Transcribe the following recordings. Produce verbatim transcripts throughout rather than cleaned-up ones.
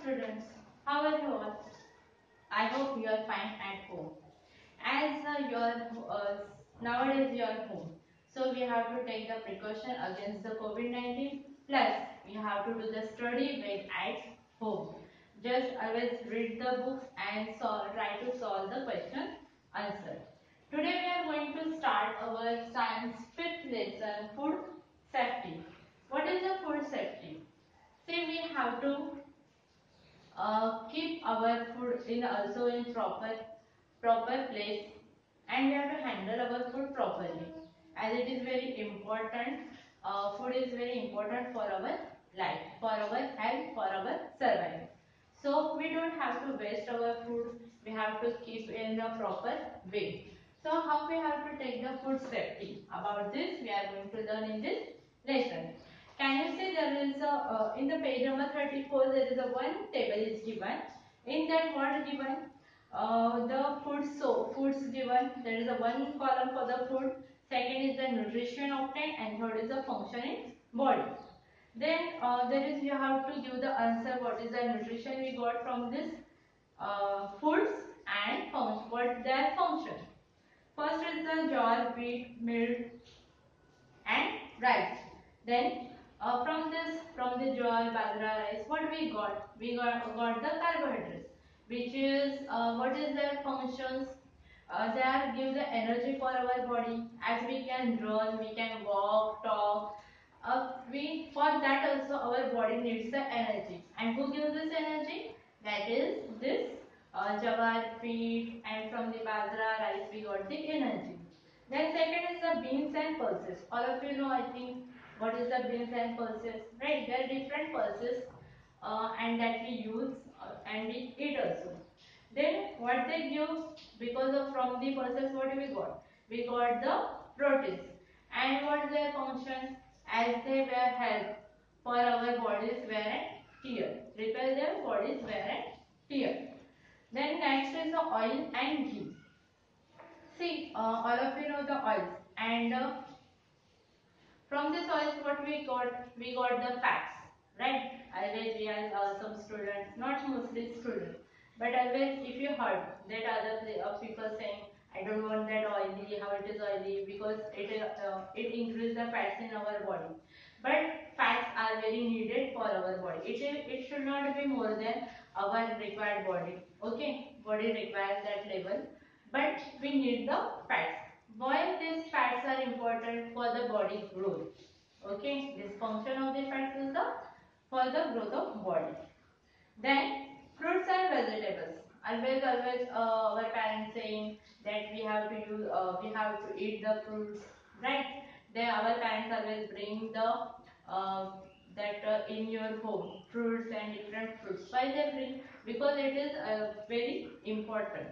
students, how are you all? I hope you are fine at home. As uh, your uh, nowadays you are home, so we have to take the precaution against the COVID nineteen. Plus, we have to do the study when at home. Just always read the books and solve, try to solve the question answer. Today we are going to start our science fifth lesson, food safety. What is the food safety? See, we have to uh, keep our food in also in proper proper place, and we have to handle our food properly, as it is very important. Uh, food is very important for our life, for our health, for our survival. So we don't have to waste our food, we have to keep in the proper way. So how we have to take the food safety? About this we are going to learn in this lesson. Can you see there is a uh, in the page number thirty-four there is a one table is given. In that what is given? Uh, the food so foods given. There is a one column for the food. Second is the nutrition obtained, and third is the function in body. Then uh, there is you have to give the answer what is the nutrition we got from this uh, foods and function, what their function. First is the jar, wheat, milk, and rice. Then uh, from this, from the jar, bajra, rice, what we got? We got, got the carbohydrates, which is uh, what is their functions? Uh, they are give the energy for our body. As we can run, we can walk, talk. Uh, we for that also our body needs the energy. And who gives this energy? That is this uh, jawar, wheat, and from the bajra, rice we got the energy. Then second is the beans and pulses. All of you know, I think, what is the beans and pulses, right? There are different pulses uh, and that we use uh, and we eat also. Then what they give, because of from the pulses what we got? We got the proteins. And what is their function? As they were help for our bodies wear and tear. Repair their bodies wear and tear. Then next is the oil and ghee. See, uh, all of you know the oils, and uh, from this oils, what we got? We got the fats, right? Always we are uh, some students, not mostly students, but always if you heard that other uh, people saying, I don't want that oily, how it is oily, because it uh, it increases the fats in our body. But fats are very needed for our body. It it should not be more than our required body. Okay, body requires that level, but we need the fats. Why these fats are important for the body growth? Okay, this function of the fats is the for the growth of body. Then fruits and vegetables. Always, always, uh, our parents saying that we have to use, uh, we have to eat the fruits, right? Then our parents always bring the uh, that uh, in your home fruits and different fruits. Why they bring? Because it is uh, very important.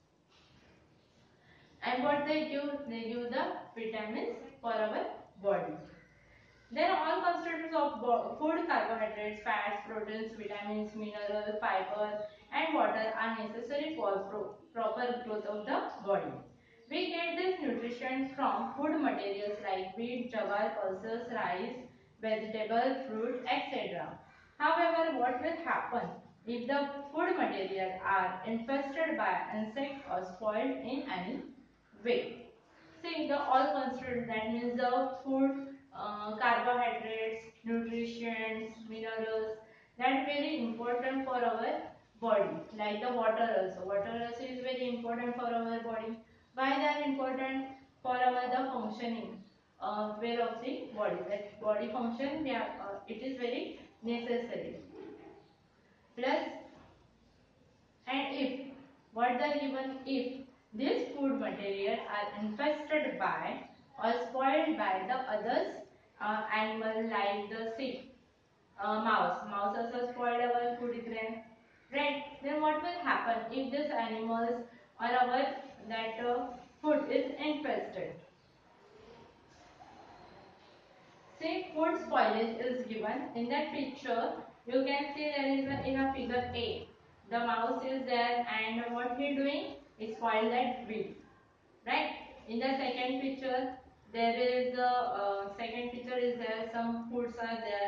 And what they give? They give the vitamins for our body. Then all constituents of food, carbohydrates, fats, proteins, vitamins, minerals, fiber and water are necessary for pro proper growth of the body. We get this nutrition from food materials like wheat, jawar, pulses, rice, vegetable, fruit, et cetera. However, what will happen if the food materials are infested by insects or spoiled in any way? See, the all constituents, that means the food, uh, carbohydrates, nutrients, minerals, that very important for our body. Like the water also. Water also is very important for our body. Why they are important? For our the functioning uh, way of the body. That body function, we are, uh, it is very necessary. Plus, and if, what the given if these food materials are infested by or spoiled by the others uh, animal like the sea, uh, mouse. Mouse also spoiled our food grain, right? Then what will happen if these animals or our that uh, food is infested? See, food spoilage is given in that picture. You can see there is a, in a figure A. The mouse is there, and what he doing is spoil that wheat, right? In the second picture, there is a uh, second picture is there. Some foods are there.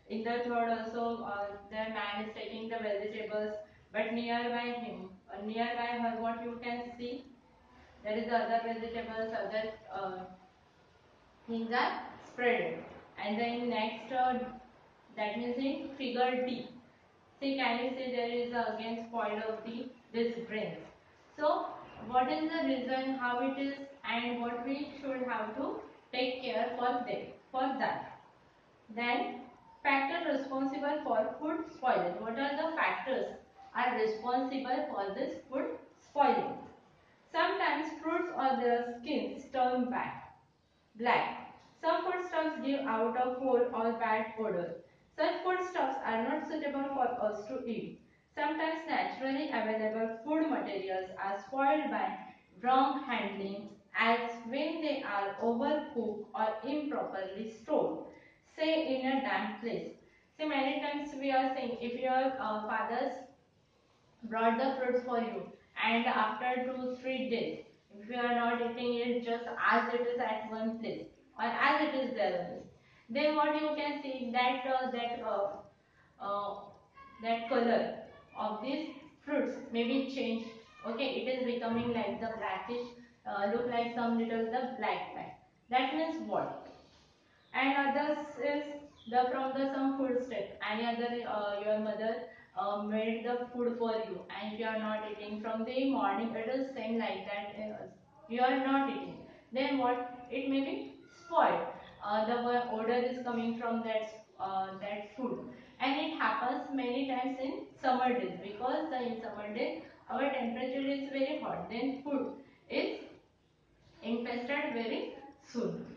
In the third also, uh, the man is taking the vegetables, but nearby him, uh, nearby her, what you can see, there is other vegetables, other uh, things are spread. And then next, uh, that means in figure D. See, can you see there is uh, again spoil of the this brains. So, what is the reason, how it is, and what we should have to take care for them, for that. Then, factor responsible for food spoilage. What are the factors are responsible for this food spoiling? Sometimes fruits or their skins turn back, black. Some foodstuffs give out a foul or bad odor. Such foodstuffs are not suitable for us to eat. Sometimes naturally available food materials are spoiled by wrong handling, as when they are overcooked or improperly stored, say in a damp place. See, many times we are saying, if your uh, fathers brought the fruits for you, and after two three days, if you are not eating it just as it is at one place or as it is there only, then what you can see, that uh, that uh, uh, that color of these fruits may be changed. Okay, it is becoming like the blackish, uh, look like some little the black black. That means what? And others is the from the some food step, any other uh, your mother uh, made the food for you, and you are not eating from the morning, it is same like that, uh, you are not eating, then what, it may be spoiled. Uh, the odor is coming from that uh, that food, and it happens many times in summer days, because the, in summer days our temperature is very hot, then food is infested very soon.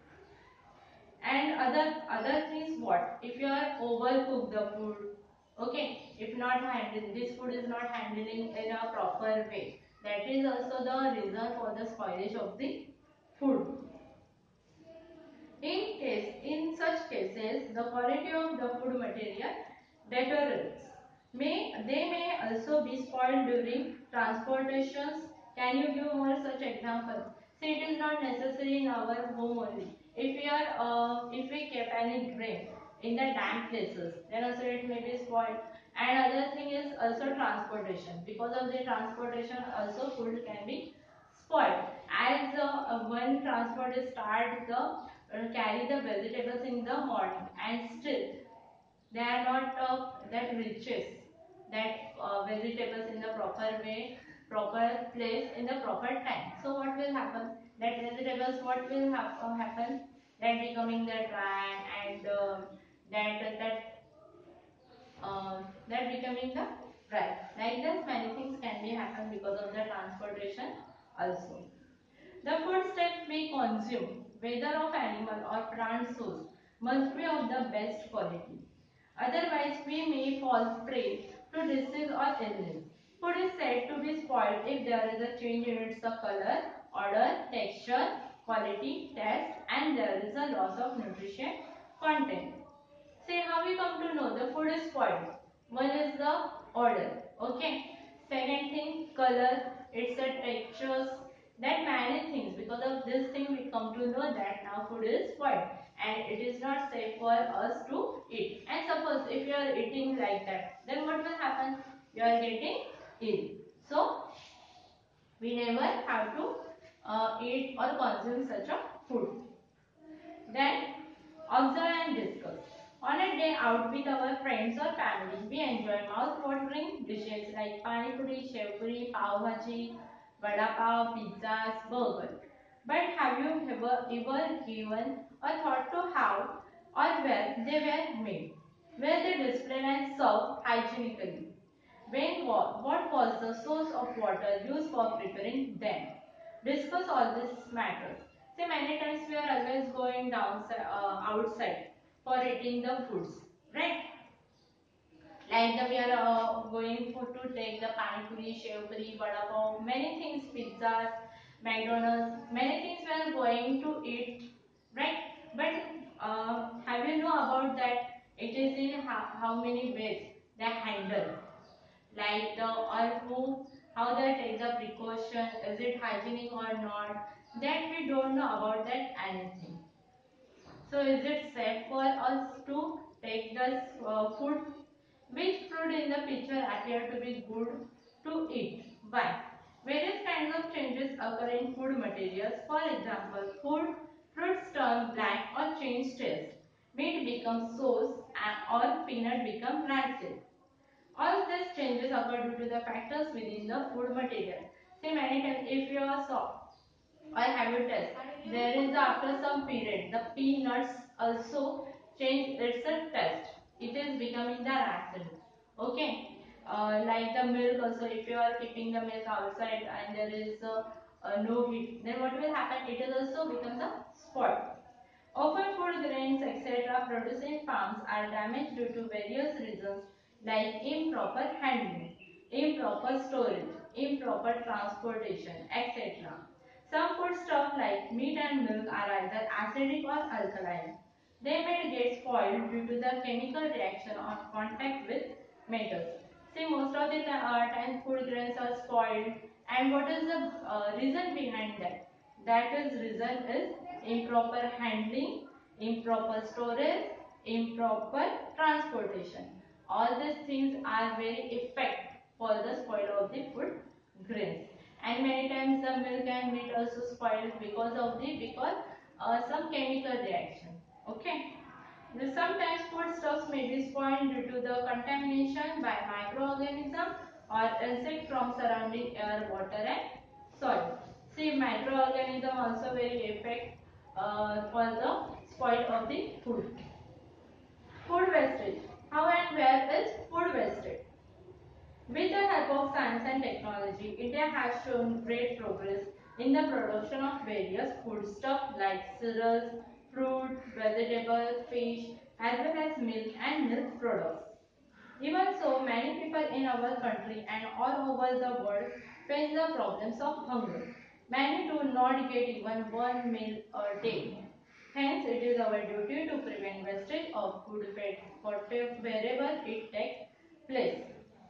And other other things, what if you are overcook the food, okay, if not handling, this food is not handling in a proper way, that is also the reason for the spoilage of the food. In case, in such cases, the quality of the food material deteriorates. May they may also be spoiled during transportations. Can you give more such examples? See, it is not necessary in our home only. If we are, uh, if we keep any grain in the damp places, then also it may be spoiled. And other thing is also transportation. Because of the transportation, also food can be spoiled. As uh, one transport start the uh, carry the vegetables in the morning, and still they are not uh, that reaches that uh, vegetables in the proper way, proper place, in the proper time. So what will happen, that vegetables, what will ha uh, happen, that becoming the dry, and uh, that that uh, that becoming the dry, like this many things can be happen because of the transportation also. The food stuff we consume, whether of animal or plant source, must be of the best quality. Otherwise, we may fall prey to disease or illness. Food is said to be spoiled if there is a change in its color, odor, texture, quality, taste, and there is a loss of nutrition content. Say how we come to know the food is spoiled. One is the odor. Okay. Second thing, color. It's a textures. That many things. Because of this thing, we come to know that now food is spoiled, and it is not safe for us to eat. And suppose if you are eating like that, then what will happen? You are getting ill. So we never have to uh, eat or consume such a food. Then observe and discuss. On a day out with our friends or family, we enjoy mouth-watering dishes like pani puri, shev puri, pav bhaji, vada pav, pizzas, burger. But have you ever, ever given a thought to how or where they were made? Where they displayed and served hygienically? When wa- what was the source of water used for preparing them? Discuss all these matters. See, many times we are always going down uh, outside for eating the foods, right? Like the, we are uh, going for to take the pani puri, shev puri, vada pav, many things, pizzas, McDonald's, many things we are going to eat, right? But uh, have you know about that? It is in how, how many ways they handle, like the or who, how they take the precaution, is it hygienic or not? That we don't know about that anything. So is it safe for us to take this uh, food? Which fruit in the picture appear to be good to eat? Why? Various kinds of changes occur in food materials. For example, food fruits turn black or change taste. Meat becomes sauce or peanut become rancid. All these changes occur due to the factors within the food material. See, many times if you are soft or have a test, there is after some period the peanuts also change its taste. It is becoming the rancid. Okay, uh, like the milk also. If you are keeping the milk outside and there is uh, uh, no heat, then what will happen? It is also become the spoiled. Often food grains et cetera produced in farms are damaged due to various reasons like improper handling, improper storage, improper transportation, et cetera. Some foodstuffs like meat and milk are either acidic or alkaline. They may get spoiled due to the chemical reaction on contact with metals. See, most of the uh, time food grains are spoiled, and what is the uh, reason behind that? That is reason is improper handling, improper storage, improper transportation. All these things are very effect for the spoil of the food grains. And many times the milk and meat also spoils because of the because uh, some chemical reaction. Okay. Sometimes foodstuffs may be spoiled due to the contamination by microorganisms or insect from surrounding air, water and soil. See, microorganism also very effect uh, for the spoil of the food. Food wastage. How and where is food wasted? With the help of science and technology, India has shown great progress in the production of various foodstuffs like cereals, fruit, vegetables, fish, as well as milk and milk products. Even so, many people in our country and all over the world face the problems of hunger. Many do not get even one meal a day. Hence, it is our duty to prevent wastage of food wherever it takes place.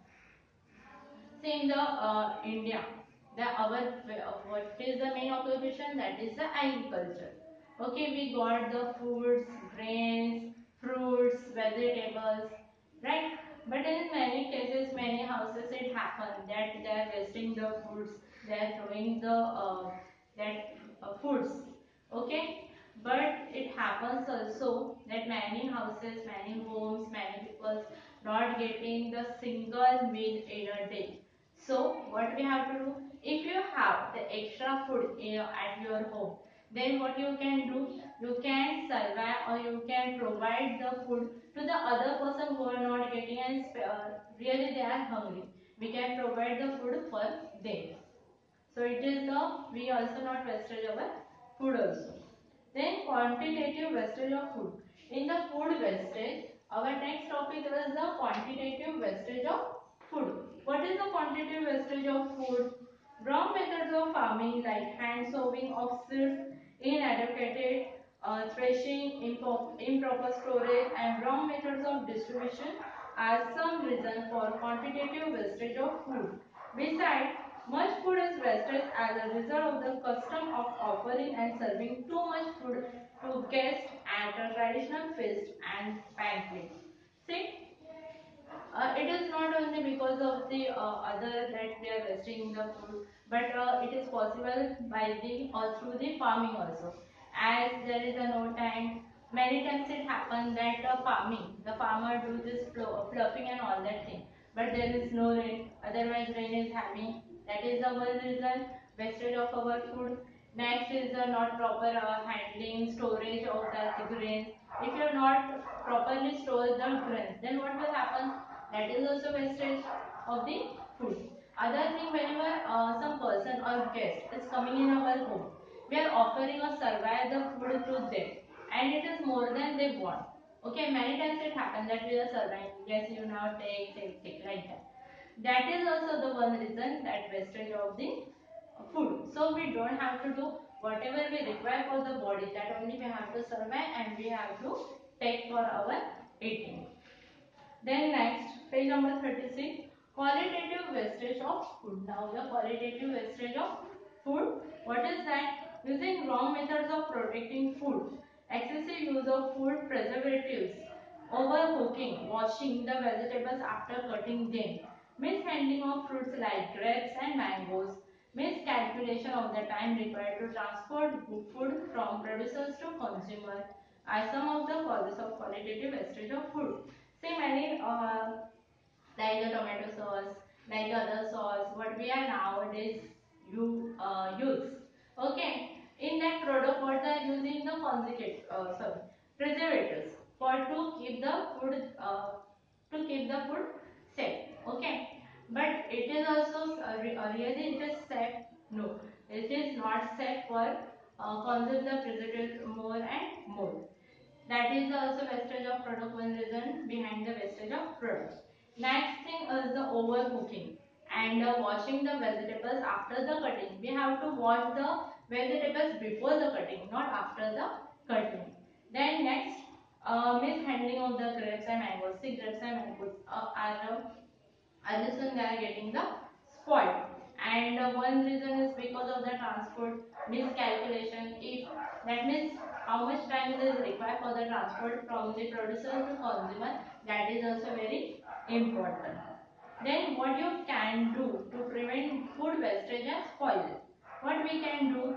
See in the uh, India, the our uh, what is the main occupation? That is the agriculture. Okay, we got the foods, grains, fruits, vegetables, right? But in many cases, many houses it happen that they are wasting the foods, they are throwing the uh, that uh, foods. Okay, but it happens also that many houses, many homes, many people not getting the single meal in a day. So what we have to do, if you have the extra food in, at your home, then what you can do, you can survive or you can provide the food to the other person who are not getting and uh, really they are hungry. We can provide the food for them. So it is the, we also not wastage our food also. Then quantitative wastage of food. In the food wastage, our next topic is the quantitative wastage of food. What is the quantitative wastage of food? Wrong methods of farming like hand sowing of seeds, inadequate uh, threshing, impo improper storage and wrong methods of distribution are some reasons for quantitative wastage of food. Besides, much food is wasted as a result of the custom of offering and serving too much food to guests at a traditional feast and banquet. See, uh, it is not only because of the uh, other that they are wasting the food, but uh, it is possible by the or through the farming also. As there is a no time, many times it happens that uh, farming, the farmer do this fluffing and all that thing, but there is no rain. Otherwise, rain is having. That is the one reason wastage of our food. Next is the not proper uh, handling, storage of the grains. If you are not properly store the grains, then what will happen? That is also wastage of the food. Other thing, whenever uh, some person or guest is coming in our home, we are offering or survive the food to them, and it is more than they want. Okay, many times it happens that we are serving. Yes, you now take, take, take, like that. That is also the one reason that wastage of the food. So we don't have to do whatever we require for the body. That only we have to survive and we have to take for our eating. Then next, page number thirty-six, qualitative wastage of food. Now the qualitative wastage of food. What is that? Using wrong methods of protecting food. Excessive use the food preservatives, overcooking, washing the vegetables after cutting them, mishandling of fruits like grapes and mangoes, miscalculation of the time required to transport food from producers to consumer are some of the causes of qualitative wastage of food. See many uh, like the tomato sauce, like the other sauce, what we are nowadays you uh, use. Okay, in that product, what they are using the conjugate, uh, sorry, preservatives for to keep the food uh, to keep the food safe. Okay, but it is also uh, re- uh, really it is safe. No, it is not safe for uh, consume the preservatives more and more. That is also wastage of product, one reason behind the wastage of product. Next thing is the overcooking and uh, washing the vegetables after the cutting. We have to wash the vegetables before the cutting, not after the cutting. Then next, uh, mishandling of the grapes and mangoes. See, grapes and mangoes uh, are uh, and this one they are getting the spoiled, and uh, one reason is because of the transport miscalculation. If that means how much time is required for the transport from the producer to consumer, that is also very important. Then what you can do to prevent food wastage and spoil? What we can do?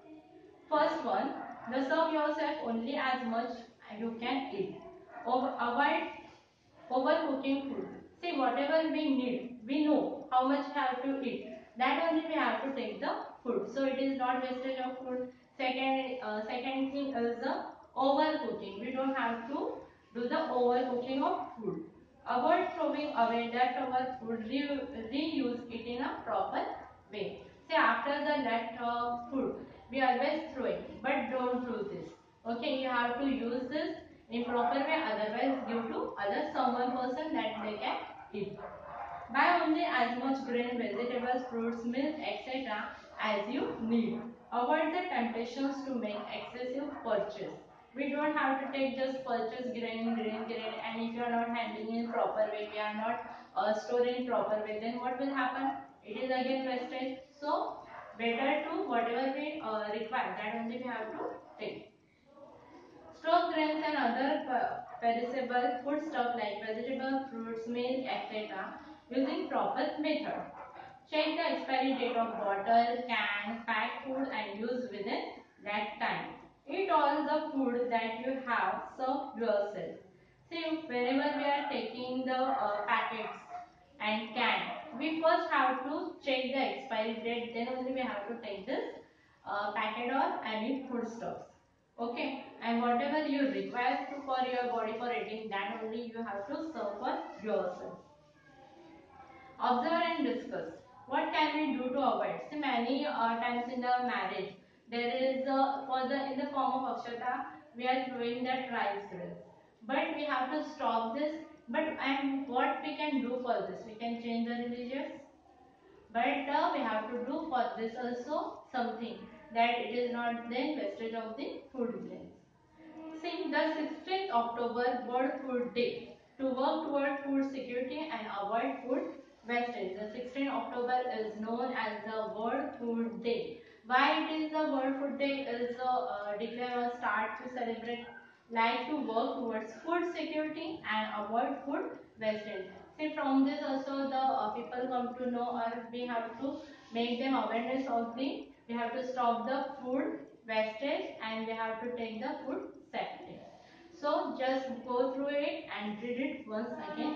First one, the serve yourself only as much you can eat. Over, avoid overcooking food. See, whatever we need, we know how much have to eat. That only we have to take the food. So it is not wastage of food. Second, uh, second thing is the overcooking. We don't have to do the overcooking of food. Avoid throwing away leftover food. Re reuse it in a proper way. See, after the leftover food, we always throw it, but don't do this. Okay, you have to use this in proper way, otherwise give to other someone person that they can eat. Buy only as much grain, vegetables, fruits, milk, et cetera as you need. Avoid the temptations to make excessive purchase. We don't have to take just purchase grain, grain, grain, and if you are not handling in proper way, we are not uh, storing in proper way, then what will happen? It is again wastage. So better to whatever we uh, require, that only we have to take. Store grains and other perishable foodstuff like vegetables, fruits, milk, et cetera using proper method. Check the expiry date of bottle, can, packed food and use within that time. Eat all the food that you have, serve yourself. See, whenever we are taking the uh, packets and can, we first have to check the expiry date, then only we have to take this uh, packet or any foodstuffs. Okay, and whatever you require to, for your body for eating, that only you have to serve for yourself. Observe and discuss. What can we do to avoid? See, many uh, times in the marriage, there is uh, for the in the form of akshata, we are throwing that rice grains. But we have to stop this. But and what we can do for this? We can change the religious. But uh, we have to do for this also something that it is not then wastage of the food grains. See, the sixteenth October World Food Day to work toward food security and avoid food wastage. The sixteenth October is known as the World Food Day. Why it is the World Food Day is uh, uh, declare or start to celebrate like to work towards food security and avoid food wastage. See, from this also the uh, people come to know, or we have to make them awareness of the, we have to stop the food wastage and we have to take the food safety. So just go through it and read it once again.